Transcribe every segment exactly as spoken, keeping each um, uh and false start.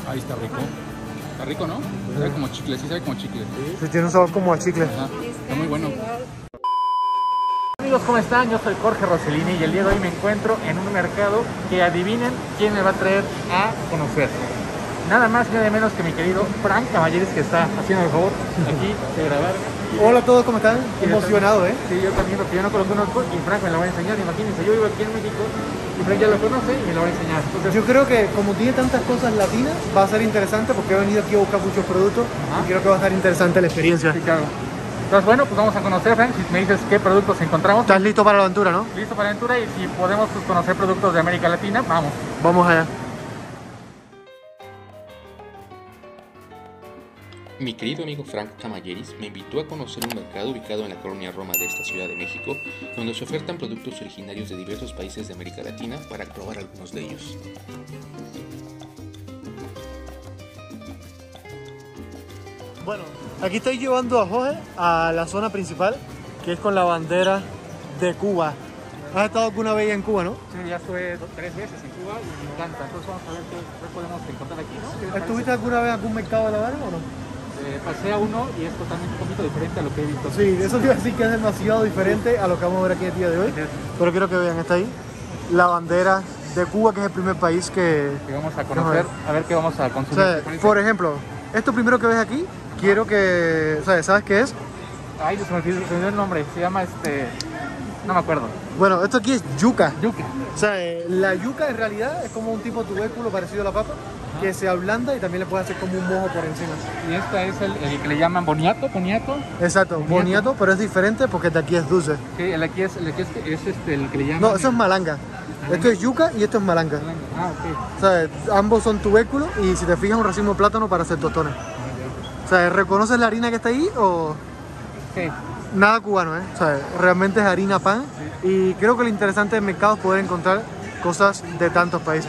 Ahí está rico. Está rico, ¿no? Sí. Sabe como chicle, sí sabe como chicle. Sí, sí tiene un sabor como a chicle. Ajá. Está muy bueno. Amigos, ¿cómo están? Yo soy Jorge Rossellini y el día de hoy me encuentro en un mercado que adivinen quién me va a traer a conocer. Nada más y nada menos que mi querido Frank Caballeris, que está haciendo el favor aquí de grabar. Hola a todos, ¿cómo están? Emocionado, ¿eh? Sí, yo también, porque yo no lo conozco y Frank me lo va a enseñar. Imagínense, yo vivo aquí en México y Frank ya lo conoce y me lo va a enseñar. Entonces, yo creo que como tiene tantas cosas latinas, va a ser interesante porque he venido aquí a buscar muchos productos. Ajá. Y creo que va a estar interesante la experiencia. Sí, claro. Entonces, bueno, pues vamos a conocer, Frank. Si me dices qué productos encontramos. ¿Estás listo para la aventura, no? Listo para la aventura, y si podemos pues, conocer productos de América Latina, vamos. Vamos allá. Mi querido amigo Frank Caballeris me invitó a conocer un mercado ubicado en la colonia Roma de esta Ciudad de México, donde se ofertan productos originarios de diversos países de América Latina para probar algunos de ellos. Bueno, aquí estoy llevando a Jorge a la zona principal, que es con la bandera de Cuba. ¿Has estado alguna vez en Cuba, no? Sí, ya estuve dos, tres veces en Cuba y me encanta. Entonces vamos a ver qué, qué podemos encontrar aquí, ¿no? ¿Estuviste alguna vez en algún mercado de La Habana o no? Eh, pasé a uno y es totalmente un poquito diferente a lo que he visto. Sí, eso te iba a decir que es demasiado diferente a lo que vamos a ver aquí el día de hoy. Pero quiero que vean, está ahí la bandera de Cuba, que es el primer país que... que vamos a conocer, a ver qué vamos a consumir. O sea, por ejemplo, esto primero que ves aquí, quiero que... O sea, ¿sabes qué es? Ay, se me olvidó, se me olvidó el nombre, se llama este... no me acuerdo. Bueno, esto aquí es yuca. Yuca. O sea, eh, la yuca en realidad es como un tipo de tubérculo parecido a la papa, ajá, que se ablanda y también le puedes hacer como un mojo por encima. Y este es el, el que le llaman boniato, boniato. Exacto, boniato, boniato, pero es diferente porque el de aquí es dulce. Sí, el de aquí es, el de aquí es, es este, el que le llaman... No, eso es malanga. ¿Malanga? Esto es yuca y esto es malanga. malanga. Ah, ok. O sea, ambos son tubérculos y si te fijas un racimo de plátano para hacer tostones. O sea, ¿reconoces la harina que está ahí o...? Sí. Nada cubano, ¿eh? O sea, realmente es harina pan, sí. Y creo que lo interesante del mercado es poder encontrar cosas de tantos países.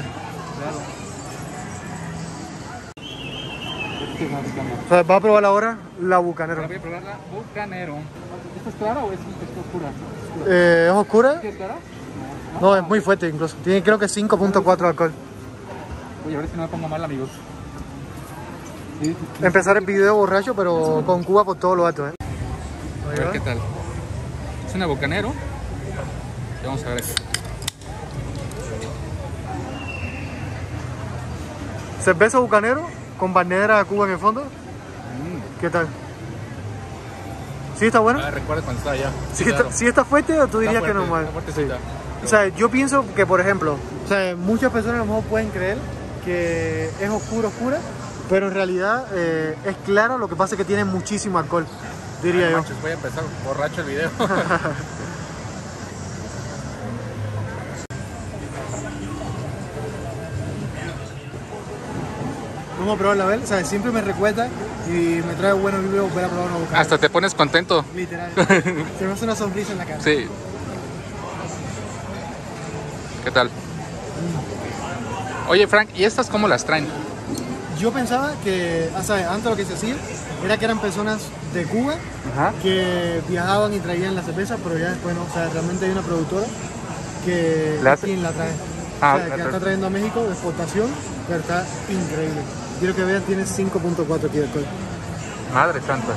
Claro. O sea, ¿va a probar ahora la bucanero? Voy a probar la bucanero. ¿Esta es clara o es, es oscura? ¿Es oscura? Eh, ¿Es oscura? ¿Sí es clara? No, no, no, es muy fuerte incluso. Tiene creo que cinco punto cuatro de alcohol. Uy, a ver si no me pongo mal, amigos. Sí, sí, sí. Empezar el video borracho, pero con Cuba por todo lo alto, ¿eh? A ver qué tal. Es una bucanero. Vamos a ver aquí. Cerveza bucanero con bandera de Cuba en el fondo. Mm. ¿Qué tal? ¿Sí está bueno? Ah, recuerda cuando estaba allá. ¿Sí, sí, está, ¿Sí está fuerte o tú dirías fuerte, que normal? Sí. O sea, yo pienso que, por ejemplo, o sea, muchas personas a lo mejor pueden creer que es oscura, oscura, pero en realidad eh, es clara, lo que pasa es que tiene muchísimo alcohol, diría Ay, yo. Manches, voy a empezar borracho el video. Vamos a probarla, a ver, o sea, siempre me recuerda y me trae buenos videos volver a probar una boca. Hasta te pones contento. Literal. Se me hace una sonrisa en la cara. Sí. ¿Qué tal? Oye, Frank, ¿y estas cómo las traen? Yo pensaba que, o sea, antes lo que se hacía era que eran personas de Cuba, ajá, que viajaban y traían la cerveza, pero ya después no, o sea, realmente hay una productora que ¿La es quien la trae. Ah, o sea, que la está trayendo a México de exportación, pero está increíble. Quiero que vean, tiene cinco punto cuatro aquí de alcohol. Madre santa.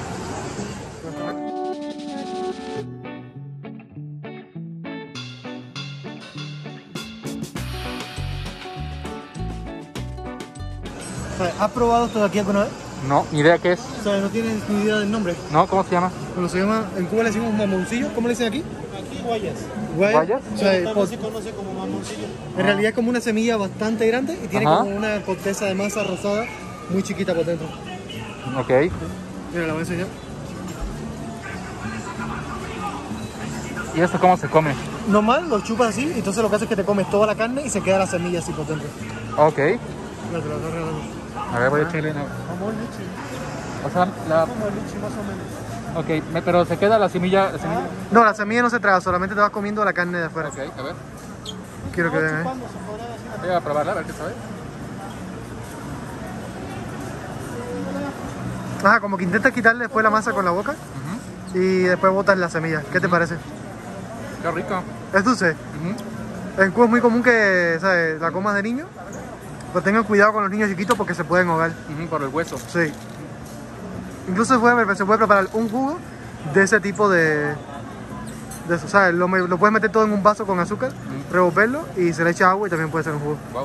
¿Has probado esto de aquí alguna vez? No, ni idea qué es. O sea, no tienes ni idea del nombre. No, ¿cómo se llama? Bueno, se llama, en Cuba le decimos mamoncillo. ¿Cómo le dicen aquí? Aquí guayas. ¿Guayas? ¿Guayas? O sea, También se conoce como mamoncillo. En realidad es como una semilla bastante grande y tiene, ajá, como una corteza de masa rosada muy chiquita por dentro. Ok. Mira, la voy a enseñar. ¿Y esto cómo se come? Normal, lo chupas así, y entonces lo que hace es que te comes toda la carne y se queda la semilla así por dentro. Ok. Mira, te lo estoy regalando. A ver, voy a echarle una... Como leche. O sea, la... Como leche más o menos. Ok, pero se queda la semilla, la semilla... No, la semilla no se traga, solamente te vas comiendo la carne de afuera. Ok, a ver. Quiero que vean, ¿eh? Voy a probarla, a ver qué sabe. Ajá, como que intentas quitarle después la masa con la boca, uh-huh, y después botas la semilla. ¿Qué te uh-huh parece? Qué rico. ¿Es dulce? Uh-huh. En Cuba es muy común que, ¿sabes?, la comas de niño Pero tengan cuidado con los niños chiquitos porque se pueden ahogar. Uh-huh, por el hueso. Sí. Incluso se puede, se puede preparar un jugo de ese tipo de... de eso, ¿sabes? Lo, lo puedes meter todo en un vaso con azúcar, uh-huh. revolverlo y se le echa agua y también puede ser un jugo. Wow.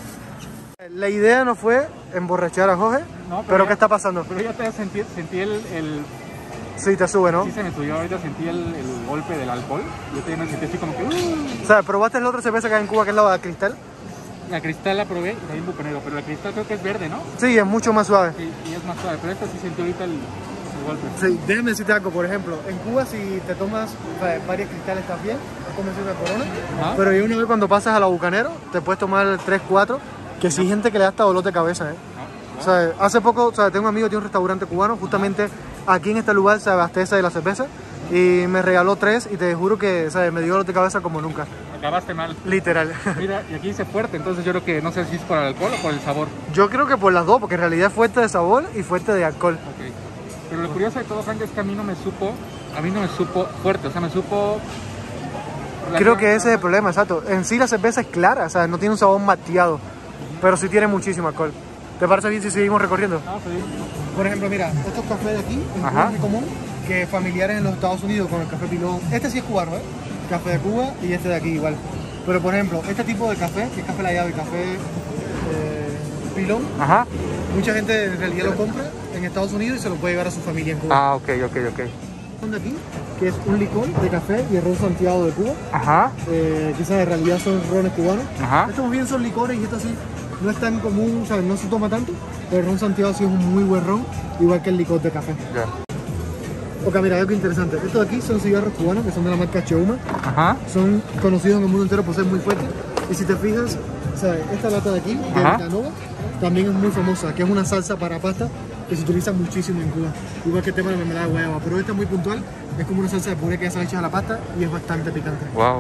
La idea no fue emborrachar a Jorge, no, pero, pero ya, ¿qué está pasando? Pero ya te sentí, sentí el, el... Sí, te sube, ¿no? Sí, se me subió, ahorita sentí el, el golpe del alcohol. Yo también me sentí así como que... Uh. ¿Sabes? ¿Probaste la otra cerveza que hay en Cuba, que es la Cristal? La Cristal la probé y también bucanero, pero la Cristal creo que es verde, ¿no? Sí, es mucho más suave. Sí, y es más suave, pero esta sí sentí ahorita el, el golpe. Sí, déjame decirte algo, por ejemplo, en Cuba si te tomas varias Cristales estás bien, es como si una Corona, ajá. Pero yo una vez cuando pasas a la Bucanero, te puedes tomar tres, cuatro, que sí hay gente que le da hasta dolor de cabeza, ¿eh? O sea, hace poco, o sea, tengo un amigo que tiene un restaurante cubano, justamente aquí en este lugar se abastece de la cerveza y me regaló tres y te juro que, o sea, me dio dolor de cabeza como nunca. Acabaste mal. Literal. Mira, y aquí dice fuerte, entonces yo creo que no sé si es por el alcohol o por el sabor. Yo creo que por las dos, porque en realidad es fuerte de sabor y fuerte de alcohol. Ok. Pero lo curioso de todo, Frank, es que a mí no me supo, a mí no me supo fuerte, o sea, me supo... Creo que ese es el problema, exacto. En sí la cerveza es clara, o sea, no tiene un sabor mateado, pero sí tiene muchísimo alcohol. ¿Te parece bien si seguimos recorriendo? Ah, sí. Por ejemplo, mira, estos cafés de aquí, en Cuba es muy común que familiares en los Estados Unidos con el café pilón. Este sí es cubano, ¿eh? Café de Cuba y este de aquí igual. Pero por ejemplo, este tipo de café, que es café La Llave, café eh, pilón, ajá. Mucha gente en realidad lo compra en Estados Unidos y se lo puede llevar a su familia en Cuba. Ah, ok, ok, ok. De aquí, que es un licor de café y el ron Santiago de Cuba. Ajá. Eh, quizás en realidad son rones cubanos. Ajá. Estos bien son licores y esto sí no es tan común, ¿sabes? No se toma tanto, pero el ron Santiago sí es un muy buen ron, igual que el licor de café. Ya. Yeah. Ok, mira, algo interesante. Estos de aquí son cigarros cubanos que son de la marca Cheuma. Ajá. Son conocidos en el mundo entero por ser muy fuertes. Y si te fijas, ¿sabes? Esta lata de aquí, de Canova, también es muy famosa, que es una salsa para pasta que se utiliza muchísimo en Cuba. Igual que el tema de la mermelada de guayaba, pero esta es muy puntual. Es como una salsa de puré que ya se echa a la pasta y es bastante picante. Wow.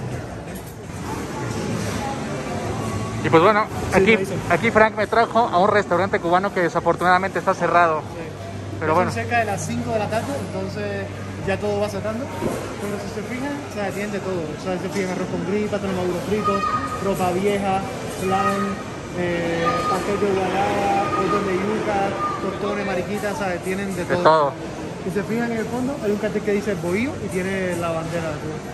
Y pues bueno, aquí, aquí Frank me trajo a un restaurante cubano que desafortunadamente está cerrado. Sí. Pero bueno. Son cerca de las cinco de la tarde, entonces ya todo va cerrando. Pero si se fijan, se atiende todo. O sea, se fijan arroz con gris, plátano maduro frito, ropa vieja, flan, eh, pastel de guayaba, pollos de yuca, tostones, mariquitas, ¿sabes? Tienen de todo. De todo. Si se fijan en el fondo, hay un cartel que dice bohío y tiene la bandera de Cuba.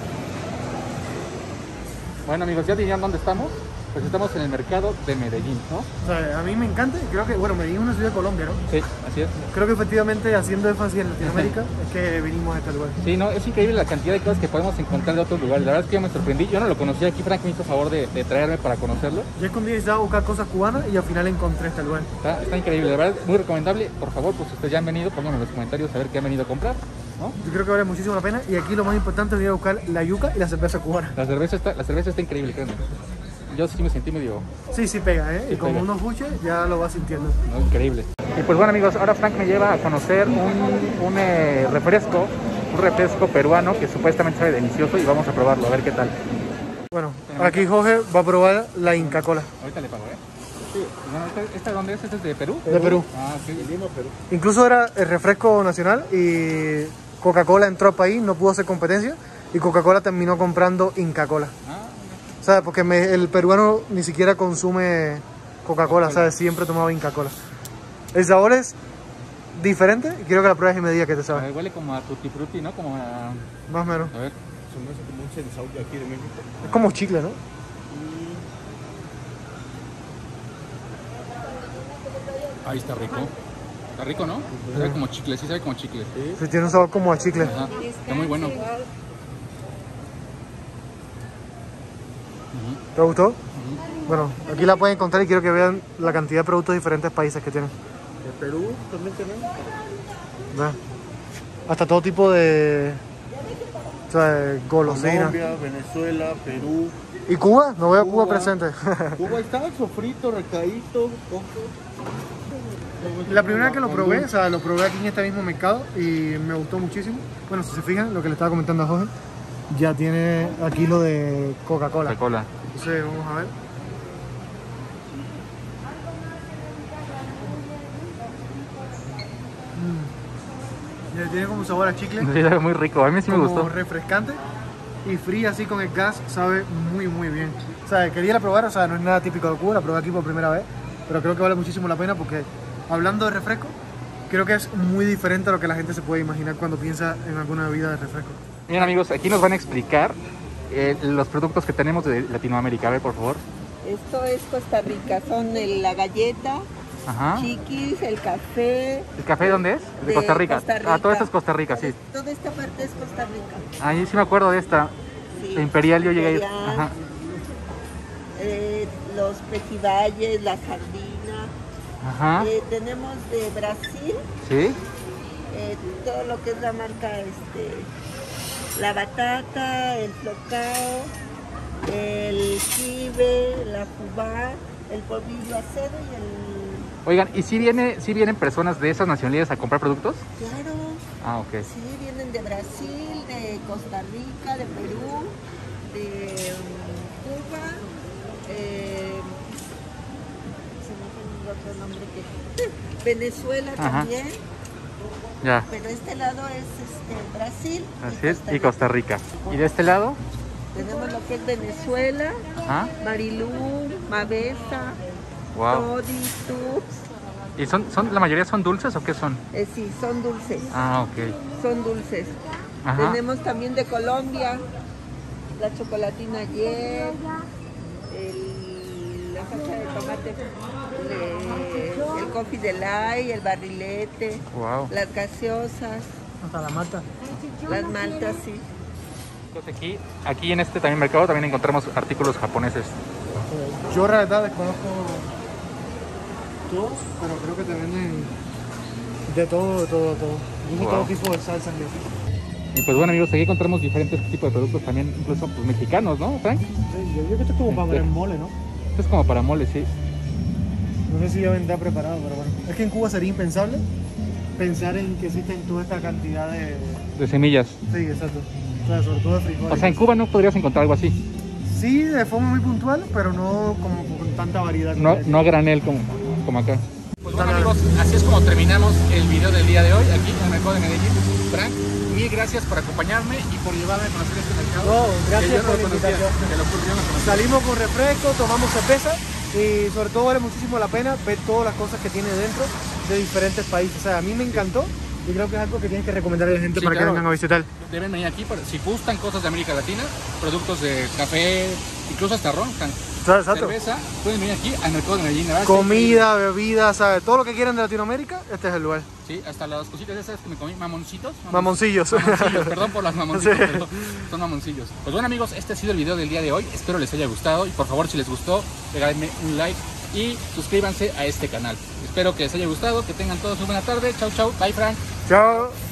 Bueno amigos, ya dirían dónde estamos. Pues estamos en el mercado de Medellín, ¿no? O sea, a mí me encanta y creo que, bueno, Medellín es una ciudad de Colombia, ¿no? Sí, así es. Creo que efectivamente haciendo énfasis en Latinoamérica es que vinimos a este lugar. Sí, no, es increíble la cantidad de cosas que podemos encontrar de otros lugares. La verdad es que yo me sorprendí. Yo no lo conocía aquí, Frank me hizo favor de, de traerme para conocerlo. Yo escondí estaba a buscar cosas cubanas y al final encontré este lugar. Está, está increíble, la verdad, muy recomendable. Por favor, pues ustedes ya han venido, pónganme en los comentarios a ver qué han venido a comprar, ¿no? Yo creo que vale muchísimo la pena y aquí lo más importante es venir a buscar la yuca y la cerveza cubana. La cerveza está, la cerveza está increíble, créanme. Yo sí me sentí medio... Sí, sí pega, ¿eh? Sí y como pega. uno escuche, ya lo va sintiendo. No, increíble. Y pues bueno amigos, ahora Frank me lleva a conocer un, un eh, refresco, un refresco peruano que supuestamente sabe delicioso y vamos a probarlo, a ver qué tal. Bueno, aquí Jorge va a probar la Inca Cola. Ahorita le pago, ¿eh? Sí. Bueno, ¿esta, esta dónde es? ¿Esta es de Perú? De Perú. Ah, sí, Lima, Perú. Incluso era el refresco nacional y Coca-Cola entró al país, no pudo hacer competencia y Coca-Cola terminó comprando Inca Cola. Ah, ¿sabes? Porque me, el peruano ni siquiera consume Coca-Cola, ¿sabes? Siempre tomaba Inca Cola. El sabor es diferente y quiero que la pruebes y me digas qué te sabe. A ver, huele como a tutti frutti, ¿no? Como a... Más o menos. A ver. Se me hace como un sensao de aquí de México. Es como chicle, ¿no? Ahí está rico. Está rico, ¿no? Sabe como chicle, sí sabe como chicle. Sí, sí tiene un sabor como a chicle. Ajá. Está muy bueno. ¿Te gustó? Uh-huh. Bueno, aquí la pueden encontrar y quiero que vean la cantidad de productos de diferentes países que tienen. De Perú también tenemos. ¿Ves? Hasta todo tipo de... O sea, golosinas. Colombia, Venezuela, Perú. ¿Y Cuba? No veo a Cuba, Cuba presente. Cuba está sofrito, recadito, coco. La primera vez que lo probé, o sea, lo probé aquí en este mismo mercado y me gustó muchísimo. Bueno, si se fijan, lo que le estaba comentando a Jorge, ya tiene aquí lo de Coca-Cola. Coca-Cola. Entonces, vamos a ver. Mm. Ya tiene como sabor a chicle. Sí, sabe muy rico. A mí sí me como gustó. refrescante. y fría así con el gas, sabe muy muy bien. O sea, quería la probar, o sea, no es nada típico de Cuba, la probé aquí por primera vez, pero creo que vale muchísimo la pena porque hablando de refresco, creo que es muy diferente a lo que la gente se puede imaginar cuando piensa en alguna bebida de refresco. Bien amigos, aquí nos van a explicar eh, los productos que tenemos de Latinoamérica. A ver, por favor. Esto es Costa Rica, son el, la galleta, Ajá. chiquis, el café. ¿El café dónde es? De, de Costa, Rica. Costa Rica. Ah, todo esto es Costa Rica, sí. Toda esta parte es Costa Rica. Ahí sí me acuerdo de esta. Sí, De Imperial yo llegué a ir. Imperial, Ajá. eh, los pejibayes, la sardina. Ajá. Eh, tenemos de Brasil, Sí. eh, todo lo que es la marca, este, la batata, el flocao, el kibe, la fubá, el polvillo acero y el... Oigan, ¿y si viene, si vienen personas de esas nacionalidades a comprar productos? Claro, Ah, ok. sí, vienen de Brasil, de Costa Rica, de Perú, de um, Cuba, eh, se me fue el otro nombre que... Venezuela. Ajá. También. Ya. Pero este lado es este, Brasil Así es, y Costa Rica. ¿Y de este lado? Tenemos lo que es Venezuela, Ajá. Marilú, Mavesa, Wow. Toddy, Tubs. ¿Y son, son, la mayoría son dulces o qué son? Eh, sí, son dulces. Ah, ok. Son dulces. Ajá. Tenemos también de Colombia, la chocolatina ayer, el, la salsa de tomate, le, el coffee de lay, el barrilete, Wow. las gaseosas. Hasta la mata. Las maltas, sí. Entonces aquí, aquí en este también mercado también encontramos artículos japoneses. Yo la verdad desconozco todos, pero creo que te venden de todo, de todo, de todo. Incluso Wow. todo tipo de salsas y así. Y pues bueno amigos, aquí encontramos diferentes tipos de productos también, incluso pues, mexicanos, ¿no, Frank? Sí, yo creo que esto es como para Este. ver mole, ¿no? Esto es como para mole, sí. No sé si ya vendrá preparado, pero bueno. Es que en Cuba sería impensable pensar en que existen toda esta cantidad de... De semillas. Sí, exacto. O sea, sobre todo de frijoles. O sea, en Cuba no podrías encontrar algo así. Sí, de forma muy puntual, pero no como con tanta variedad. No, no a granel como, como acá. Pues bueno amigos, así es como terminamos el video del día de hoy aquí en el mercado de Medellín. Frank, mil gracias por acompañarme y por llevarme a conocer este mercado. No, gracias que yo no por lo la conocía, invitación. que lo ocurrió, no conocía. Salimos con refresco, tomamos cerveza y sobre todo vale muchísimo la pena ver todas las cosas que tiene dentro de diferentes países. O sea, a mí me encantó y creo que es algo que tienes que recomendar a la gente Sí, para claro. que vengan a visitar. Deben venir aquí, para, si gustan cosas de América Latina, productos de café, incluso hasta ron, Frank. Exacto. Cerveza, pueden venir aquí al mercado de Medellín. ¿Verdad? Comida, bebidas, ¿sabes? Todo lo que quieran de Latinoamérica, este es el lugar. Sí, hasta las cositas esas que me comí, mamoncitos. Mamoncillos. Mamoncillos, perdón por las mamoncitos, Sí. pero son mamoncillos. Pues bueno amigos, este ha sido el video del día de hoy. Espero les haya gustado y por favor si les gustó, regálenme un like y suscríbanse a este canal. Espero que les haya gustado, que tengan todos una buena tarde. Chau, chau. Bye, Frank. Chao.